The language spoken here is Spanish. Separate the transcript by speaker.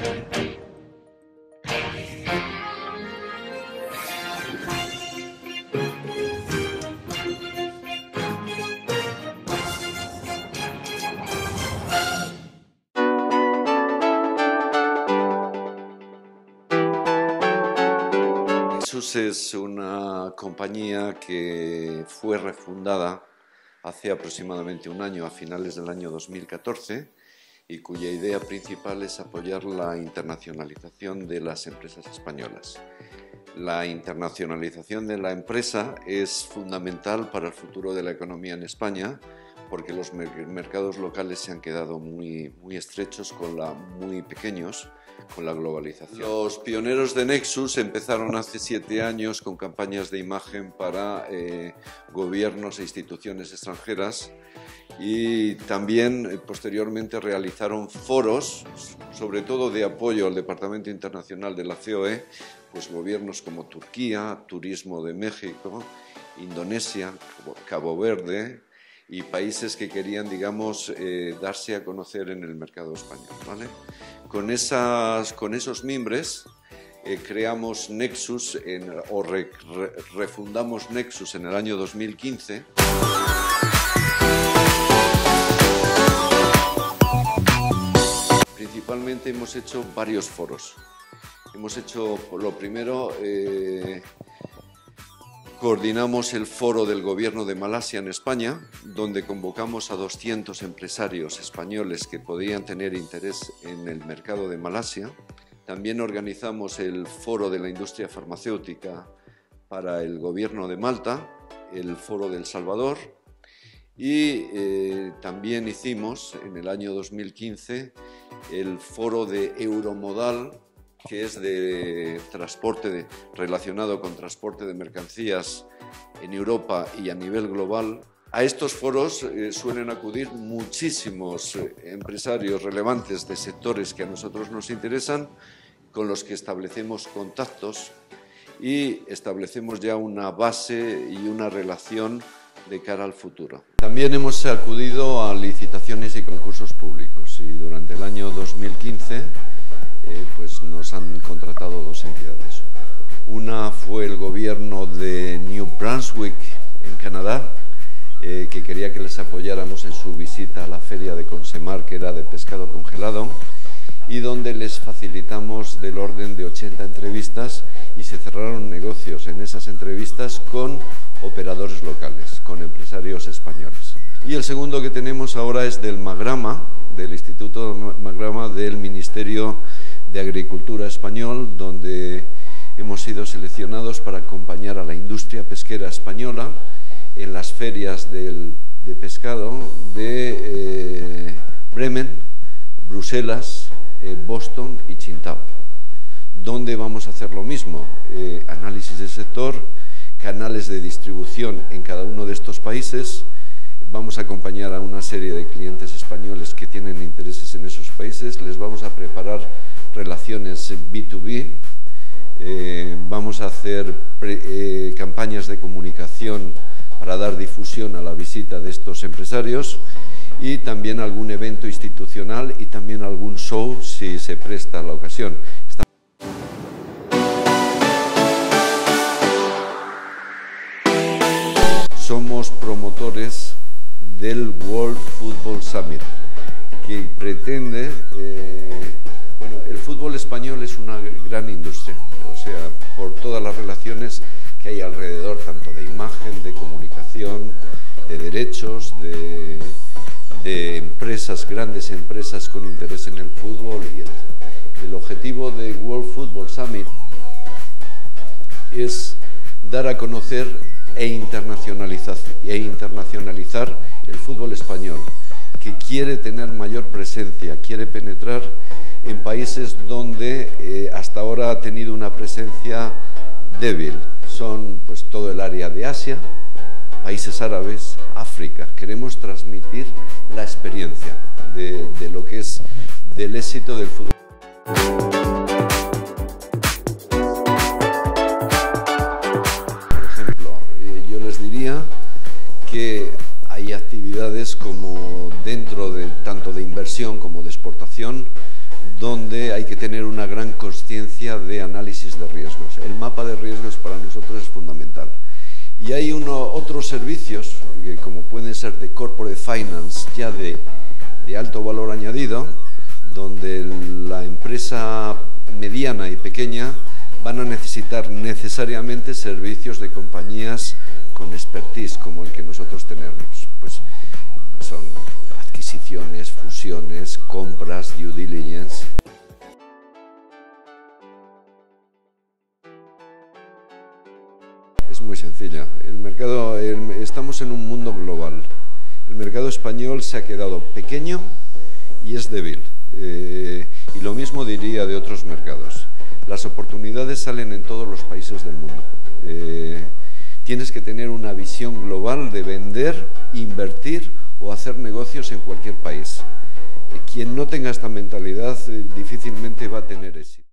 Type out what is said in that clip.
Speaker 1: Nexus es una compañía que fue refundada hace aproximadamente un año, a finales del año 2014, y cuya idea principal es apoyar la internacionalización de las empresas españolas. La internacionalización de la empresa es fundamental para el futuro de la economía en España, porque los mercados locales se han quedado muy estrechos, muy pequeños, con la globalización. Los pioneros de Nexus empezaron hace 7 años con campañas de imagen para gobiernos e instituciones extranjeras, y también posteriormente realizaron foros, sobre todo de apoyo al Departamento Internacional de la COE, pues gobiernos como Turquía, Turismo de México, Indonesia, Cabo Verde, y países que querían, digamos, darse a conocer en el mercado español, ¿vale? Con esos mimbres creamos Nexus refundamos Nexus en el año 2015. Principalmente hemos hecho varios foros. Hemos hecho, por lo primero, coordinamos el foro del Gobierno de Malasia en España, donde convocamos a 200 empresarios españoles que podían tener interés en el mercado de Malasia. También organizamos el foro de la industria farmacéutica para el Gobierno de Malta, el foro de El Salvador, y también hicimos en el año 2015 el foro de Euromodal, que es de transporte relacionado con transporte de mercancías en Europa y a nivel global. A estos foros suelen acudir muchísimos empresarios relevantes de sectores que a nosotros nos interesan, con los que establecemos contactos y establecemos ya una base y una relación de cara al futuro. También hemos acudido a licitaciones y concursos públicos, y durante el año 2015 pues nos han contratado 2 entidades. Una fue el gobierno de New Brunswick en Canadá, que quería que les apoyáramos en su visita a la feria de Consemar, que era de pescado congelado, y donde les facilitamos del orden de 80 entrevistas, y se cerraron negocios en esas entrevistas con operadores locales, con empresarios españoles. Y el segundo que tenemos ahora es del Magrama, del Instituto Magrama del Ministerio de Agricultura español, donde hemos sido seleccionados para acompañar a la industria pesquera española en las ferias de pescado de Bremen, Bruselas, Boston y Qingdao, donde vamos a hacer lo mismo, análisis del sector, canales de distribución en cada uno de estos países. Vamos a acompañar a una serie de clientes españoles que tienen intereses en esos países, les vamos a preparar relaciones B2B, vamos a hacer campañas de comunicación para dar difusión a la visita de estos empresarios, y también algún evento institucional y también algún show si se presta la ocasión. Somos promotores del World Football Summit, que pretende, bueno, el fútbol español es una gran industria, o sea, por todas las relaciones que hay alrededor, tanto de imagen, de comunicación, de derechos, de empresas, grandes empresas con interés en el fútbol. Y el objetivo de World Football Summit es dar a conocer e internacionalizar el fútbol español, que quiere tener mayor presencia, quiere penetrar en países donde hasta ahora ha tenido una presencia débil. Son pues todo el área de Asia, países árabes, África. Queremos transmitir la experiencia de lo que es del éxito del fútbol. Por ejemplo, yo les diría que hay actividades como dentro de tanto de inversión como de exportación, donde hay que tener una gran consciencia de análisis de riesgos. El mapa de riesgos para nosotros es fundamental. Y hay otros servicios, como pueden ser de corporate finance, ya de alto valor añadido, donde la empresa mediana y pequeña van a necesitar necesariamente servicios de compañías con expertise como el que nosotros tenemos. Pues son adquisiciones, fusiones, compras, due diligence. Es muy sencilla. Estamos en un mundo global. El mercado español se ha quedado pequeño y es débil. Y lo mismo diría de otros mercados. Las oportunidades salen en todos los países del mundo. Tienes que tener una visión global de vender, invertir o hacer negocios en cualquier país. Quien no tenga esta mentalidad difícilmente va a tener éxito.